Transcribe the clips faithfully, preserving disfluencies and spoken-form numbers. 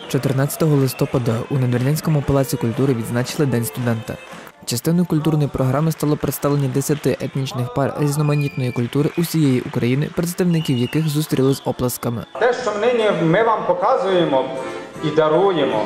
чотирнадцятого листопада у Надвірнянському палаці культури відзначили День студента. Частиною культурної програми стало представлення десяти етнічних пар різноманітної культури усієї України, представників яких зустріли з оплесками. Те, що нині ми вам показуємо і даруємо,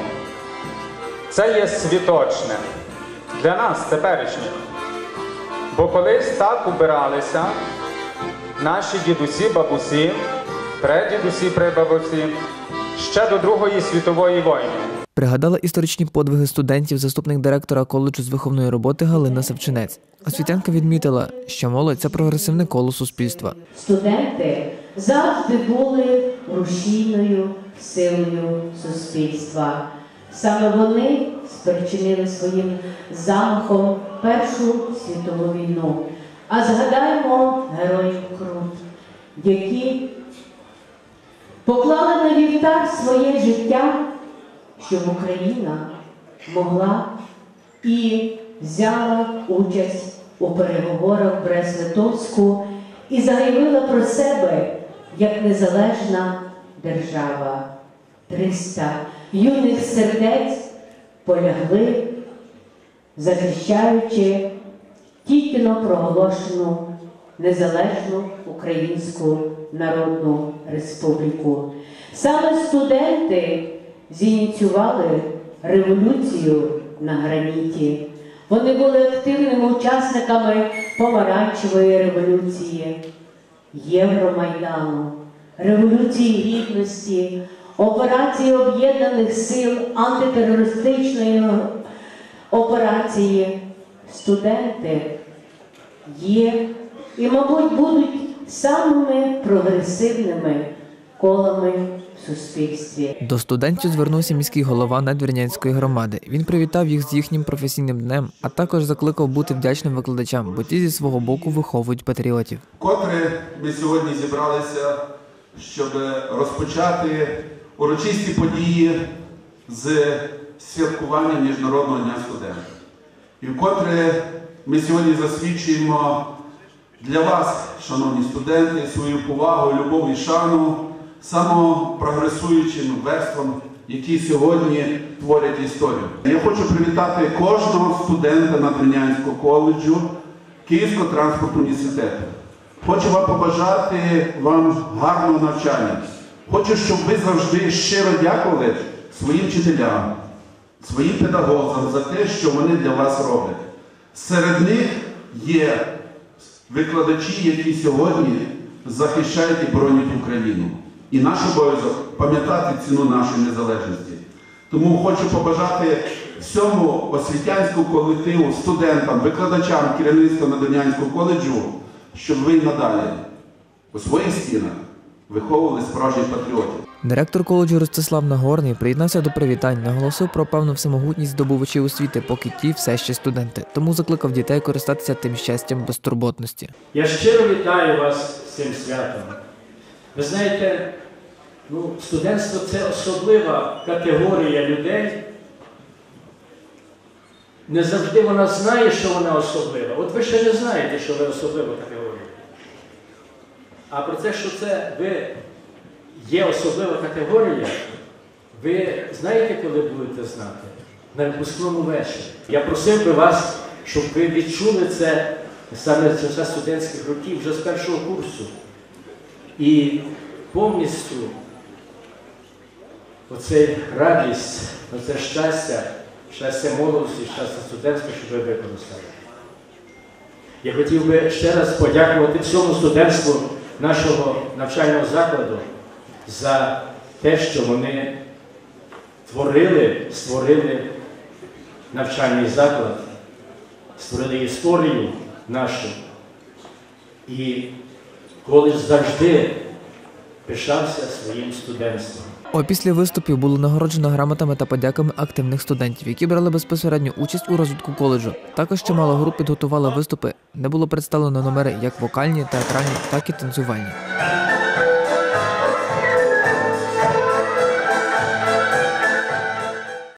це є світочне для нас теперішніх. Бо колись так убиралися наші дідусі, бабусі, прадідусі, прабабусі ще до Другої світової війни. Пригадала історичні подвиги студентів заступник директора коледжу з виховної роботи Галина Савчинець. Освітянка відмітила, що молодь – це прогресивне коло суспільства. Студенти завжди були рушійною силою суспільства. Саме вони спричинили своїм замахом Першу світову війну. А згадаємо героїв Крут, які поклали на вівтар своє життя, щоб Україна могла і взяла участь у переговорах в Брест-Литовську і заявила про себе як незалежна держава. триста юних сердець полягли, захищаючи тільки-но проголошену незалежну Українську Народну Республіку. Саме студенти зініціювали революцію на граніті. Вони були активними учасниками Помаранчевої революції, Євромайдану, Революції Гідності, операції Об'єднаних сил, антитерористичної операції. Студенти є і, мабуть, будуть самими прогресивними колами в суспільстві. До студентів звернувся міський голова Надвірнянської громади. Він привітав їх з їхнім професійним днем, а також закликав бути вдячним викладачам, бо ті зі свого боку виховують патріотів. Котре ми сьогодні зібралися, щоб розпочати урочисті події з святкування Міжнародного дня студента. І вкотре ми сьогодні засвідчуємо для вас, шановні студенти, свою повагу, любов і шану самопрогресуючим верствам, які сьогодні творять історію. Я хочу привітати кожного студента Надвірнянського коледжу Київського транспортного університету. Хочу вам побажати вам гарного навчання. Хочу, щоб ви завжди щиро дякували своїм вчителям, своїм педагогам за те, що вони для вас роблять. Серед них є викладачі, які сьогодні захищають і боронять Україну. І наш обов'язок пам'ятати ціну нашої незалежності. Тому хочу побажати всьому освітянському колективу, студентам, викладачам, керівництву Надвірнянського коледжу, щоб ви надалі у своїх стінах виховували справжніх патріотів. Директор коледжу Ростислав Нагорний приєднався до привітань, наголосив про певну всемогутність здобувачів освіти, поки ті все ще студенти. Тому закликав дітей користатися тим щастям безтурботності. Я щиро вітаю вас з цим святом. Ви знаєте, ну, студентство – це особлива категорія людей. Не завжди вона знає, що вона особлива. От ви ще не знаєте, що ви особлива категорія. А про те, що це ви є особлива категорія, ви знаєте, коли будете знати? На випускному вечорі. Я просив би вас, щоб ви відчули це саме з часу студентських років, вже з першого курсу. І повністю оцей радість, оце щастя, щастя молодості, щастя студентства, щоб ви використали. Я хотів би ще раз подякувати всьому студентству нашого навчального закладу за те, що вони творили, створили навчальний заклад, створили історію нашу. І коледж завжди пишався своїм студентством. Опісля виступів було нагороджено грамотами та подяками активних студентів, які брали безпосередню участь у розвитку коледжу. Також чимало груп підготували виступи, де було представлено номери як вокальні, театральні, так і танцювальні.